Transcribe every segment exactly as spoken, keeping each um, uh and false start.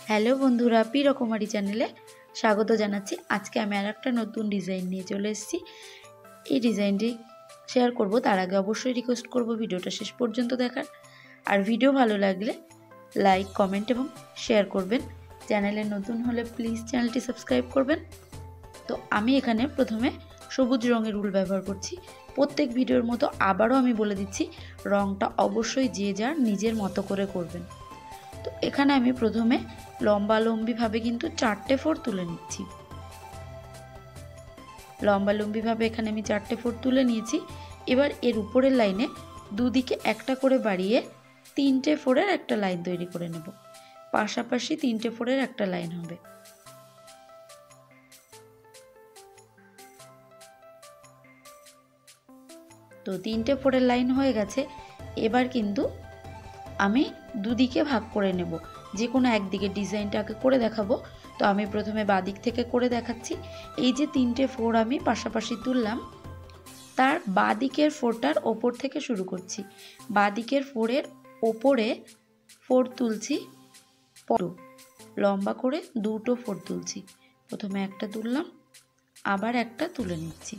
Hello বন্ধুরা, P রকমারি চ্যানেলে স্বাগত জানাচ্ছি। আজকে আমি আর একটা নতুন ডিজাইন নিয়ে চলে এসেছি। এই ডিজাইনটি শেয়ার করব, তার আগে অবশ্যই রিকোয়েস্ট করব ভিডিওটা শেষ পর্যন্ত দেখার। আর ভিডিও ভালো লাগলে লাইক, কমেন্ট এবং শেয়ার করবেন। চ্যানেলে নতুন হলে প্লিজ চ্যানেলটি সাবস্ক্রাইব করবেন। তো আমি এখানে প্রথমে সবুজ রঙের উল ব্যবহার করছি। প্রত্যেক ভিডিওর মতো আবারও আমি বলে দিচ্ছি, রঙটা অবশ্যই যে যার নিজের মতো করে করবেন। তো এখানে আমি প্রথমে লম্বা লম্বিভাবে কিন্তু চারটে ফোর তুলে নিচ্ছি। লম্বা লম্বিভাবে এখানে আমি চারটে ফোর তুলে নিয়েছি। এবার এর উপরের লাইনে দুদিকে একটা করে বাড়িয়ে তিনটে ফোরের একটা লাইন তৈরি করে নেব। পাশাপাশি তিনটে ফোরের একটা লাইন হবে। তো তিনটে ফোরের লাইন হয়ে গেছে। এবার কিন্তু আমি দুদিকে ভাগ করে নেব। যে কোনো একদিকে ডিজাইনটাকে করে দেখাবো। তো আমি প্রথমে বাদিক থেকে করে দেখাচ্ছি। এই যে তিনটে ফোর আমি পাশাপাশি তুললাম, তার বাদিকের ফোরটার ওপর থেকে শুরু করছি। বাদিকের ফোরের ওপরে ফোর তুলছি, লম্বা করে দুটো ফোর তুলছি। প্রথমে একটা তুললাম, আবার একটা তুলে নিচ্ছি।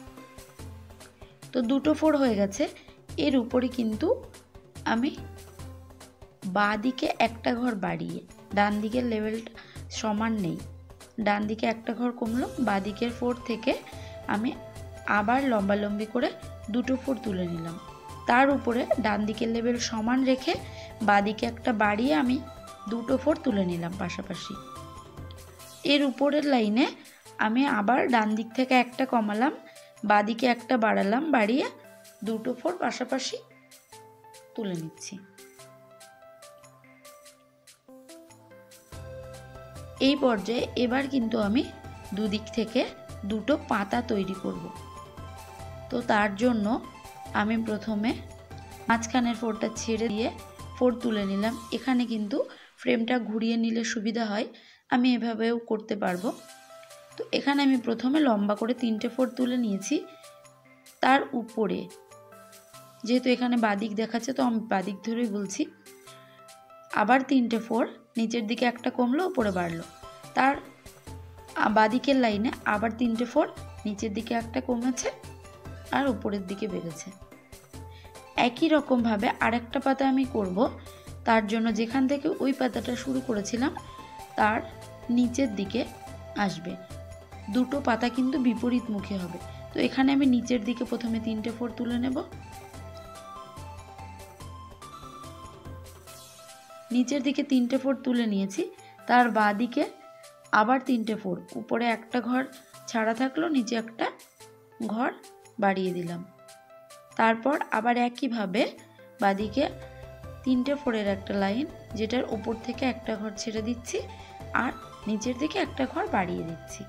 তো দুটো ফোর হয়ে গেছে। এর উপরে কিন্তু আমি বাঁ দিকে একটা ঘর বাড়িয়ে, ডান দিকের লেভেলটা সমান নেই, ডান দিকে একটা ঘর কমলো, বাঁ দিকের ফোর থেকে আমি আবার লম্বা লম্বি করে দুটো ফোর তুলে নিলাম। তার উপরে ডান দিকের লেভেল সমান রেখে বাঁ দিকে একটা বাড়িয়ে আমি দুটো ফোর তুলে নিলাম পাশাপাশি। এর উপরের লাইনে আমি আবার ডান দিক থেকে একটা কমালাম, বাঁ দিকে একটা বাড়ালাম, বাড়িয়ে দুটো ফোর পাশাপাশি তুলে নিচ্ছি। এই পর্যায়ে এবার কিন্তু আমি দুদিক থেকে দুটো পাতা তৈরি করব। তো তার জন্য আমি প্রথমে মাঝখানের ফোরটা ছেড়ে দিয়ে ফোর তুলে নিলাম। এখানে কিন্তু ফ্রেমটা ঘুরিয়ে নিলে সুবিধা হয়, আমি এভাবেও করতে পারবো। তো এখানে আমি প্রথমে লম্বা করে তিনটে ফোর তুলে নিয়েছি। তার উপরে যেহেতু এখানে বাদিক দেখাচ্ছে, তো আমি বাদিক ধরেই বলছি, আবার তিনটে ফোর, নিচের দিকে একটা কমলো, উপরে বাড়লো। তার বাদিকের লাইনে আবার তিনটে ফোর, নিচের দিকে একটা কমেছে আর উপরের দিকে বেড়েছে। একই রকমভাবে আরেকটা পাতা আমি করব। তার জন্য যেখান থেকে ওই পাতাটা শুরু করেছিলাম তার নিচের দিকে আসবে। দুটো পাতা কিন্তু বিপরীত মুখে হবে। তো এখানে আমি নিচের দিকে প্রথমে তিনটে ফোর তুলে নেব। নিচের দিকে তিনটে ফোর তুলে নিয়েছি। তার বাঁ দিকে আবার তিনটে ফোর, উপরে একটা ঘর ছাড়া থাকলো, নিচে একটা ঘর বাড়িয়ে দিলাম। তারপর আবার একইভাবে বাদিকে তিনটে ফোরের একটা লাইন, যেটার উপর থেকে একটা ঘর ছেড়ে দিচ্ছি আর নিচের দিকে একটা ঘর বাড়িয়ে দিচ্ছি।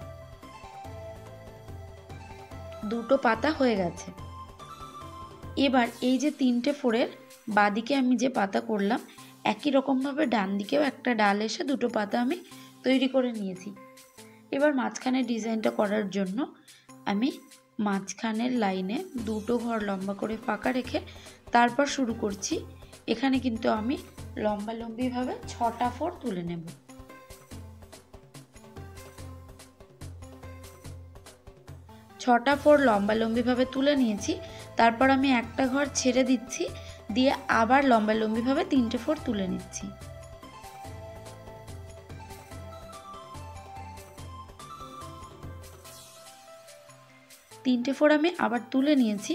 দুটো পাতা হয়ে গেছে। এবার এই যে তিনটে ফোরের বাদিকে আমি যে পাতা করলাম, একই রকমভাবে ডান দিকেও একটা ডাল এসে দুটো পাতা আমি তৈরি করে নিয়েছি। এবার মাঝখানে ডিজাইনটা করার জন্য আমি মাঝখানের লাইনে দুটো ঘর লম্বা করে ফাঁকা রেখে তারপর শুরু করছি। এখানে কিন্তু আমি লম্বা লম্বিভাবে ছটা ফোর তুলে নেব। ছটা ফোর লম্বা লম্বিভাবে তুলে নিয়েছি। তারপর আমি একটা ঘর ছেড়ে দিচ্ছি, দিয়ে আবার লম্বা লম্বিভাবে তিনটে ফোর তুলে নিচ্ছি। তিনটে ফোর আমি আবার তুলে নিয়েছি।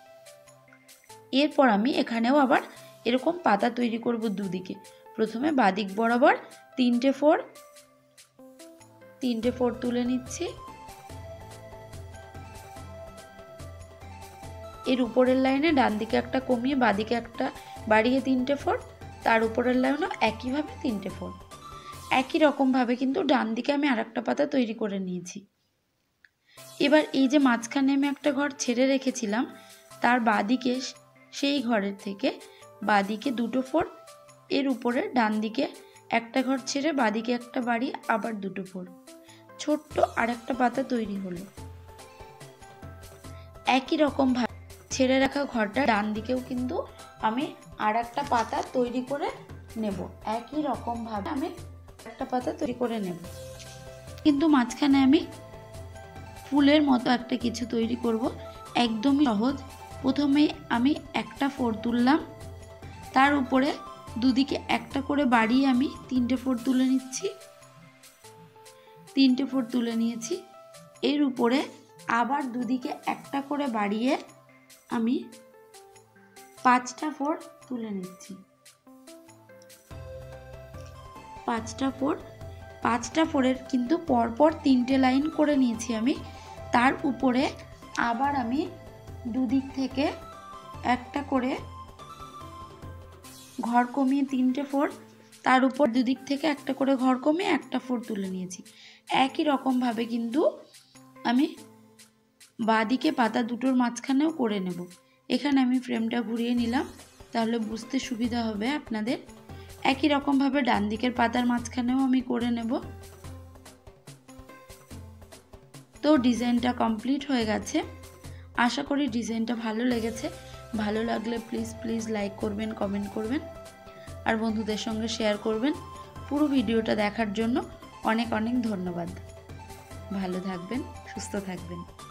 এরপর আমি এখানেও আবার এরকম পাতা তৈরি করব দুদিকে। প্রথমে বাদিক বরাবর তিনটে ফোর, তিনটে ফোর তুলে নিচ্ছি। এর উপরের লাইনে ডান দিকে একটা কমিয়ে বাদিকে একটা বাড়িয়ে তিনটে ফোর, তার উপরের লাইনও একইভাবে তিনটে ফোর। একই রকমভাবে কিন্তু ডান দিকে আমি আর একটা পাতা তৈরি করে নিয়েছি। এবার এই যে মাঝখানে আমি একটা ঘর ছেড়ে রেখেছিলাম, তার বাদিকে সেই ঘরের থেকে বাদিকে দুটো ফোর, এর উপরে ডান দিকে একটা ঘর ছেড়ে বাদিকে একটা বাড়ি আবার দুটো ফোর, ছোট্ট আর একটা পাতা তৈরি হলো। একই রকম ভাবে ছেড়ে রাখা ঘরটা ডান দিকেও কিন্তু আমি আর একটা পাতা তৈরি করে নেব। একই রকম ভাবে আমি একটা পাতা তৈরি করে নেব। কিন্তু মাঝখানে আমি ফুলের মতো একটা কিছু তৈরি করব, একদমই সহজ। প্রথমে আমি একটা ফোর তুললাম, তার উপরে দুদিকে একটা করে বাড়িয়ে আমি তিনটে ফোর তুলে নিচ্ছি। তিনটে ফোর তুলে নিয়েছি। এর উপরে আবার দুদিকে একটা করে বাড়িয়ে আমি পাঁচটা ফোর তুলে নিচ্ছি। পাঁচটা ফোর পাঁচটা ফোরের কিন্তু পরপর তিনটে লাইন করে নিয়েছি আমি। তার উপরে আবার আমি দুদিক থেকে একটা করে ঘর কমিয়ে তিনটে ফোর, তার উপর দুদিক থেকে একটা করে ঘর কমিয়ে একটা ফোর তুলে নিয়েছি। একই রকমভাবে কিন্তু আমি বাঁদিকে পাতা দুটোর মাঝখানেও করে নেব। এখানে আমি ফ্রেমটা ঘুরিয়ে নিলাম, তাহলে বুঝতে সুবিধা হবে আপনাদের। একই রকমভাবে ডান দিকের পাতার মাঝখানেও আমি করে নেব। তো ডিজাইনটা কমপ্লিট হয়ে গেছে। আশা করি ডিজাইনটা ভালো লেগেছে। ভালো লাগলে প্লিজ প্লিজ লাইক করবেন, কমেন্ট করবেন আর বন্ধুদের সঙ্গে শেয়ার করবেন। পুরো ভিডিওটা দেখার জন্য অনেক অনেক ধন্যবাদ। ভালো থাকবেন, সুস্থ থাকবেন।